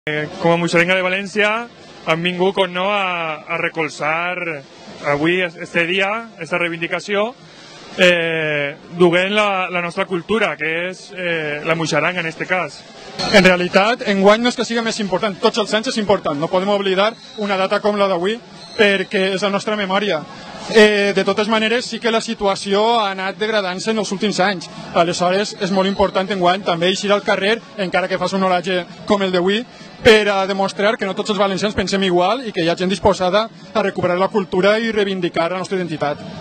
Com a Muixerenga de València hem vingut a recolzar avui, este dia, aquesta reivindicació, duent la nostra cultura, que és la muixeranga en aquest cas. En realitat, enguany no és que sigui més important, tots els anys és important, no podem oblidar una data com la d'avui perquè és la nostra memòria. De totes maneres, sí que la situació ha anat degradant-se en els últims anys. Aleshores, és molt important enguany també eixir al carrer, encara que fas un oratge com el d'avui, per a demostrar que no tots els valencians pensem igual i que hi ha gent disposada a recuperar la cultura i reivindicar la nostra identitat.